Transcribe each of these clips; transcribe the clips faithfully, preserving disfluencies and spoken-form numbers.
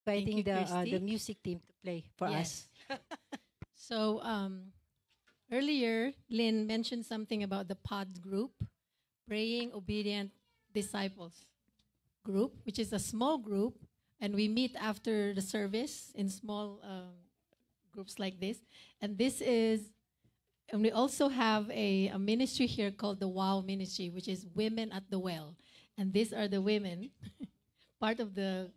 Thank inviting you, the uh, the Christy. music team to play for us. Yes. So um, earlier, Lynn mentioned something about the pod group, Praying Obedient Disciples group, which is a small group, and we meet after the service in small um, groups like this. And this is, and we also have a, a ministry here called the WOW Ministry, which is Women at the Well. And these are the women, part of the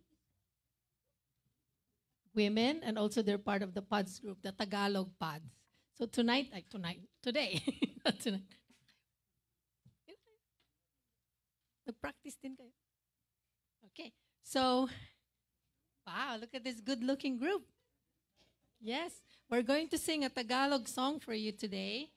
women, and also they're part of the pods group, the Tagalog pods. So tonight, like tonight, today, not tonight, nag-practice din kayo. Okay, so, wow, look at this good-looking group. Yes, we're going to sing a Tagalog song for you today.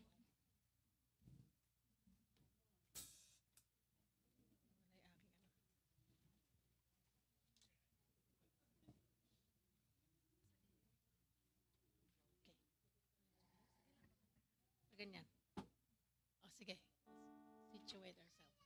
Ganyan. O, sige. Situate ourselves.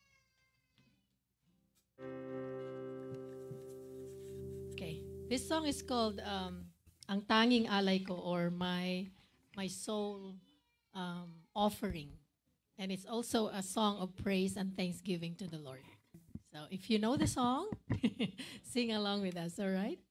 Okay. This song is called um, Ang Tanging Alay Ko, or My My Soul um, Offering. And it's also a song of praise and thanksgiving to the Lord. So if you know the song, sing along with us, all right?